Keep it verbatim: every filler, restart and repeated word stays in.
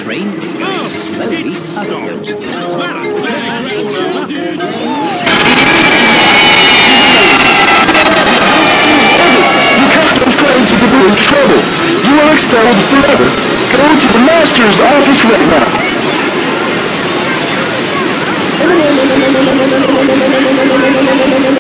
train is going slowly upwards. Captain's trying to get you in trouble. You are expelled forever. Go to the master's office right now.